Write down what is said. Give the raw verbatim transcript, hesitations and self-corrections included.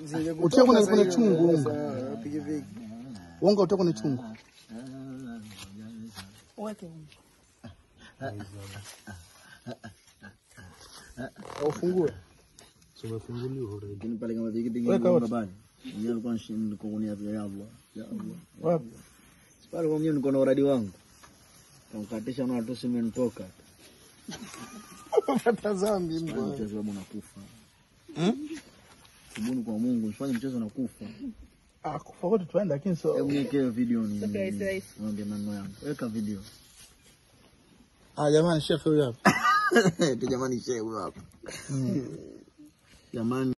Utia kwenye kwenye chungu unga. Unga utia kwenye chungu. Weke. Ufungue. Sio funguliwa already. Lakini pale kama vile dingi babani. Yeye alikuwa anashinda kuonia ya Allah. Ya Allah. Wapi? Pale kwa mimi niko na uradi wangu. Kamkatisha na watu simenitoka. Pata zambi mbwa. Mchezo wangu nakufa. Hmm? Kubuni kwa Mungu, usifanye mchezo na kufa. Ah, kufa wote tuenda lakini so. Hebu niweke video ni. Ngombe maneno yangu. Weka video. Ah, jamani chef huyu hapa. Tu jamani chef huyu hapa. Jamani